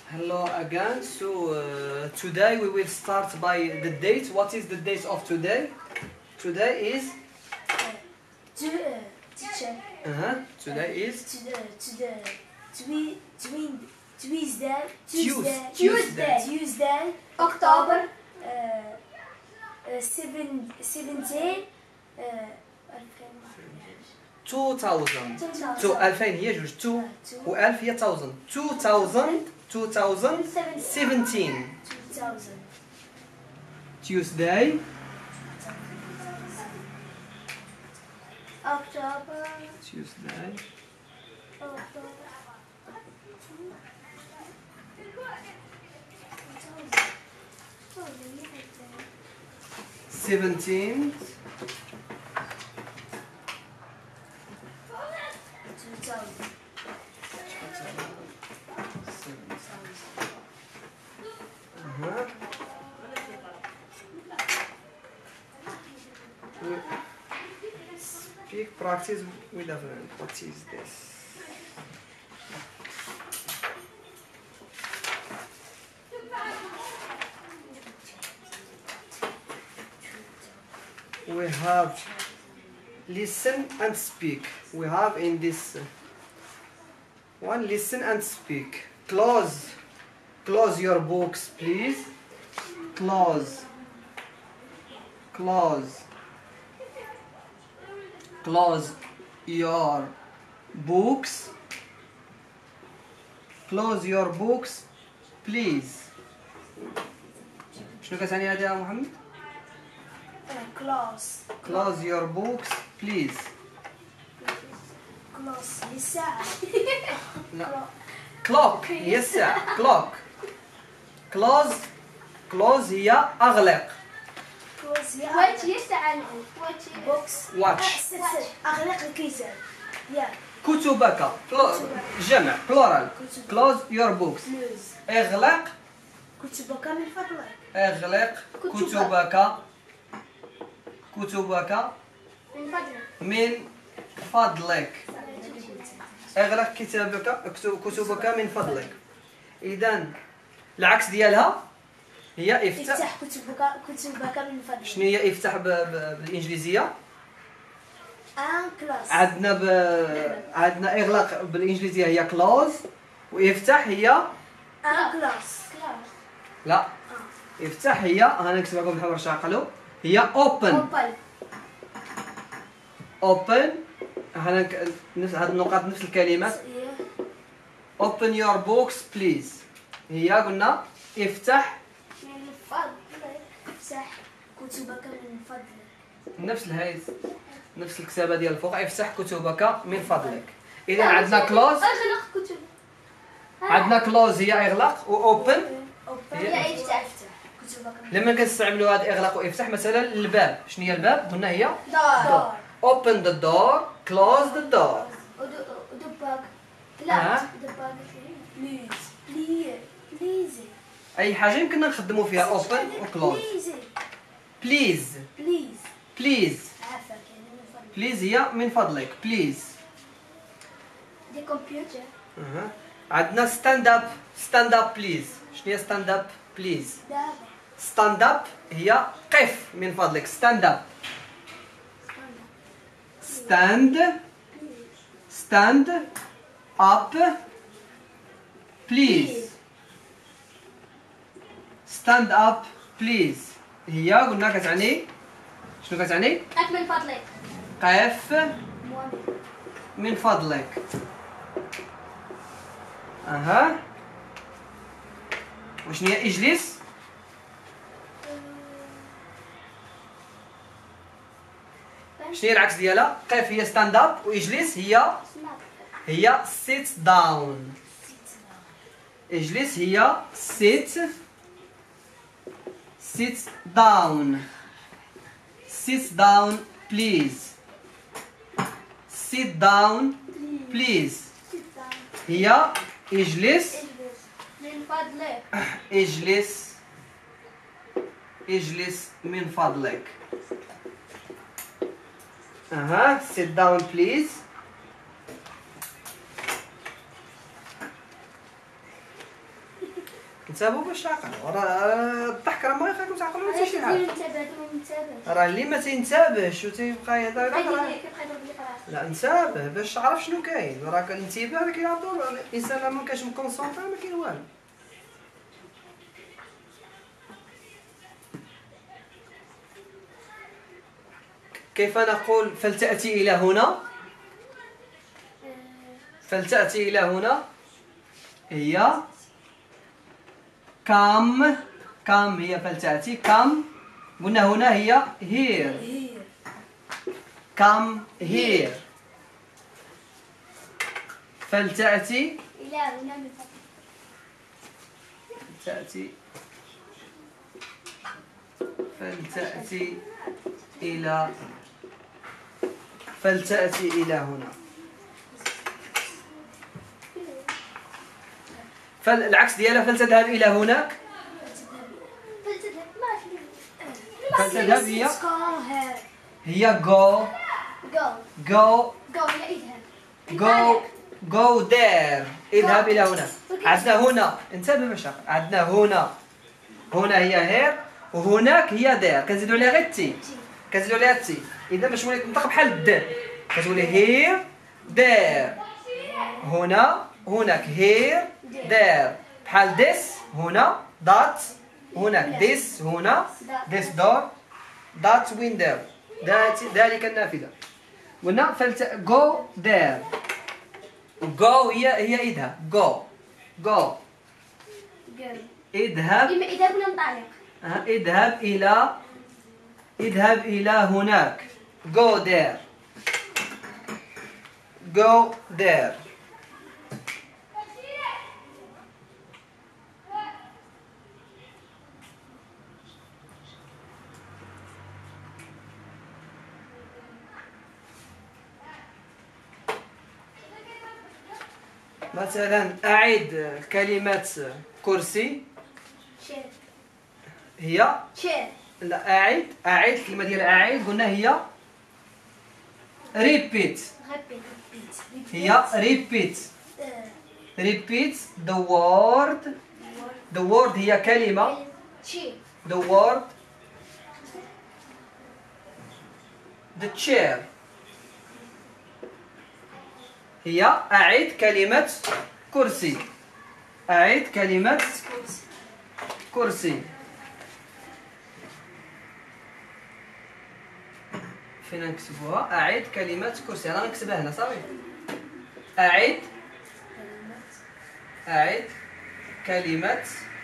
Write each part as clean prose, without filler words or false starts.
Hello again. So today we will start by the date. What is the date of today? Today is. Teacher. Today is. Tuesday. October 17. 2000. 2000 هي جوج 2 و 1000 هي 1000. 2017. Tuesday. October. Tuesday. 17. 2000. Speak practice with a friend. What is this? We have listen and speak. We have in this one listen and speak. Close your books, please. Close your books. Close your books, please. شنو كتعني هذا يا محمد؟ Close your books, please. هي الساعة. لا. Clock هي الساعة. Clock. Close هي أغلق. واتش هي الساعة. بوكس. Watch. أغلق الكيسان. كتبك. جمع. Plural. Close your books. اغلق. كتبك من فضلك. اغلق كتبك من فضلك. اغلق كتبك من فضلك. إذا العكس ديالها هي افتح كتبك من فضلك. شنو هي افتح بالإنجليزية؟ كلاس. عندنا اغلق بالإنجليزية هي close وافتح هي كلاس. لا افتح هي هنكتبها لكم بالحمر شعقلو هي open هاد النقاط نفس الكلمات. open your books please هي قلنا افتح من فضلك. افتح كتبك من فضلك. نفس الهيز نفس الكتابة ديال الفوق افتح كتبك من فضلك. إذا عندنا close اغلق كتبك. عندنا close هي اغلق و open هي افتح كتبك. لما كنستعملوا هذا اغلق وافتح مثلا الباب شنو هي الباب؟ قلنا هي دار. open the door close the door. ودباك. لا دباك. بليز. اي حاجه يمكننا نخدموا فيها open و close. please عافاك يعني من فضلك. please هي من فضلك please. دي كمبيوتر. عندنا stand up please. شنو هي stand up please؟ دابا. stand up هي قف من فضلك stand up. stand up please. stand up please هي قلنا كتعني شنو كتعني؟ قف من فضلك. قف من فضلك. وشنو هي اجلس؟ شنو هي العكس ديالها؟ قف هي stand up واجلس هي sit down. اجلس هي sit down. sit down please. sit down please هي اجلس من فضلك. اجلس من فضلك. sit down please. انتبهوا باش تعقلوا، راه الضحك راه ما يخليكم تعقلوا حتى شي حاجه. راه اللي ما تينتبهش وتيبقى يهضر لا انتبه باش تعرف شنو كاين، راك الانتباه راه كيلعب دور، الانسان راه ما كانش مكونسونطري ما كاين والو. كيف نقول فلتأتي إلى هنا؟ فلتأتي إلى هنا هي كم، كم هي فلتأتي، كم قلنا هنا هي here، كم here. فلتأتي إلى هنا من تأتي، فلتأتي إلى، فلتأتي إلى هنا. فالعكس ديالها فلتذهب إلى هناك. فلتذهب هي go، go، go، go there، اذهب إلى هنا. عندنا هنا انتبه باش عندنا هنا، هنا هي هير وهناك هي دير، كنزيدو عليها غير تي، كنزيدو عليها تي، اذا باش تولي تنطق بحال الد كتولي هير دير، هنا هناك هير دير، بحال ديس هنا دات، هناك ديس هنا ديس دور، دات ويندو، ذلك النافذة. قلنا فلت جو دير، جو هي اذهب، جو جو اذهب، إذا كنا ننطلق اذهب إلى، اذهب إلى هناك، go there، go there. مثلا أعد كلمة كرسي، شير هي شير لا أعد، أعد الكلمة ديال أعد قلنا هي repeat، هي repeat، repeat the word، the word هي كلمة، شير the word the chair، هي أعد كلمة كرسي، أعد كلمة كرسي. فين نكتبوها؟ أعد كلمة كرسي، أنا نكتبها هنا صافي. أعد، أعد كلمة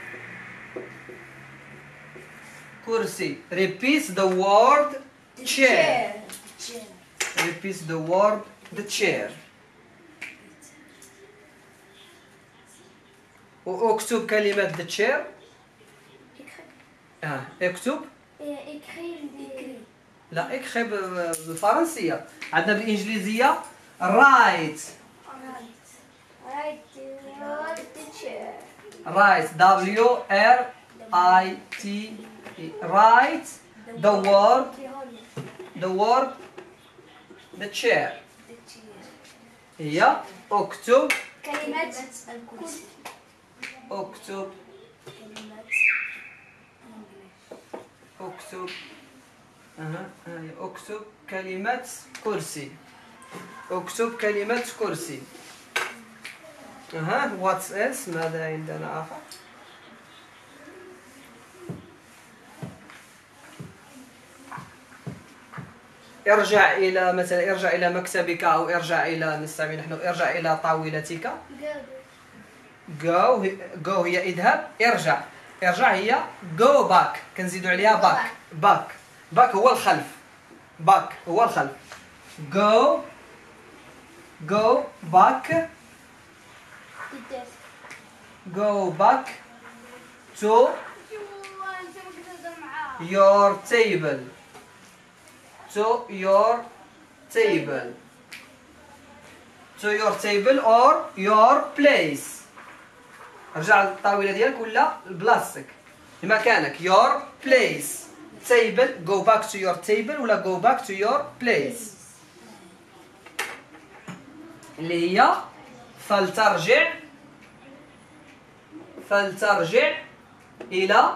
كرسي. Repeat the word chair. Repeat the word the chair. واكتب كلمة the chair. اكتب. لا اكخي بالفرنسية، عندنا بالإنجليزية write. Write W R I T E. Write the word the chair. هي اكتب كلمة الكرسي. اكتب اكتب اكتب كلمة كرسي. اكتب كلمة كرسي. واتس اس ماذا عندنا آخر؟ ارجع إلى مثلا ارجع إلى مكتبك أو ارجع إلى نستعمل نحن ارجع إلى طاولتك. go هي اذهب، ارجع، ارجع هي go back، كنزيدوا عليها back هو الخلف، back هو الخلف. go back to your table, to your table or your place. رجع للطاولة ديالك ولا لبلاصتك لمكانك. your place table go back to your table ولا go back to your place اللي هي فلترجع إلى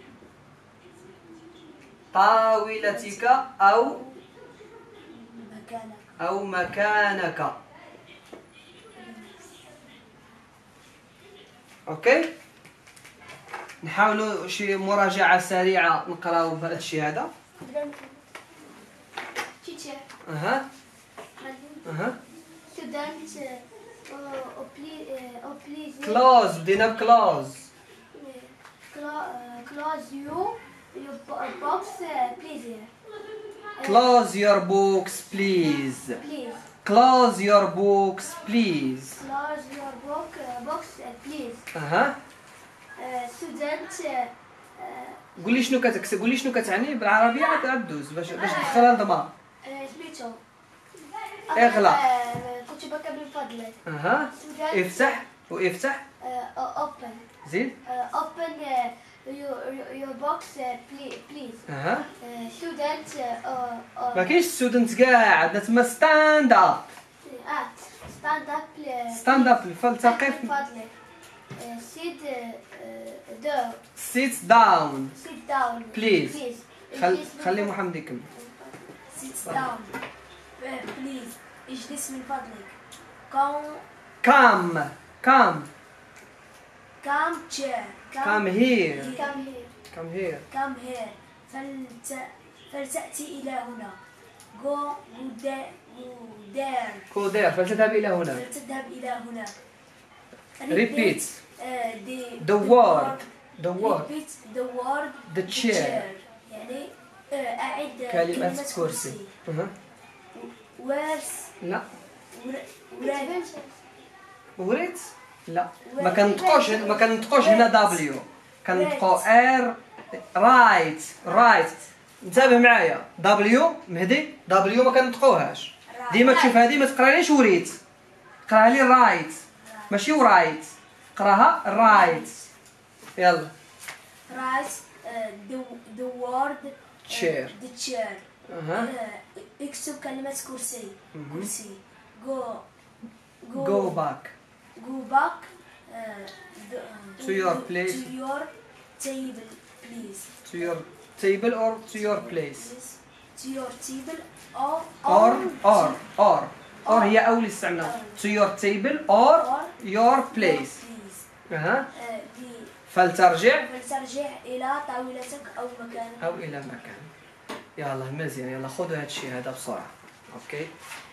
طاولتك أو مكانك. أوكي، نحاولوا شي مراجعة سريعة نقراو بهذا الشيء هذا. أها close، بدينا بclose. close your box please. Close your books please. Close your books please. Close your box please. أها student قولي شنو كتكتب، قولي شنو كتعني بالعربية عاد دوز باش تدخلها للضمائر. سميتو اغلق. كتبك من فضلك. أها افتح وافتح. open. زيد. open your box please. أها student ما كاينش ستودنت كاع، عندنا تما ستاند اب. stand up ستاند اب فلتقف. من فضلك. sit down sit down please. خلي محمد يكمل. sit down please. اجلس من فضلك. come chair. come here. come here. فلتأتي إلى هنا. go there. فلتذهب إلى هنا. repeat the word. repeat the word the chair. يعني أعد كلمة كرسي. where's لا وريت لا ما كنطقوش هنا دبليو، كنطقو ار. رايت انتبه معايا. دبليو مهدي، دبليو ما كنطقوهاش ديما. تشوف هذه ما تقراليش وريت، قراها لي رايت ماشي ورايت، قراها رايت. يلا right. the word chair. the chair. اكتب كلمة كرسي. go back to your place. to your table please. to your table or to your place. to your table or هي أول استعمال. to your table or your place. فلترجع إلى طاولتك أو إلى مكان. يلا مزيان، يلا خذوا هذا الشيء هذا بسرعة. أوكي.